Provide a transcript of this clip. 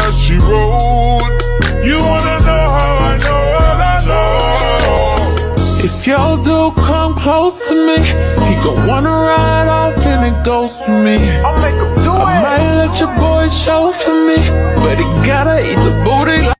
that she wrote. You wanna know how I know all I know? If your dude come close to me, he gon' wanna ride off and it goes for me. I'll make him do it. I might let your boy show for me, but he gotta eat the booty.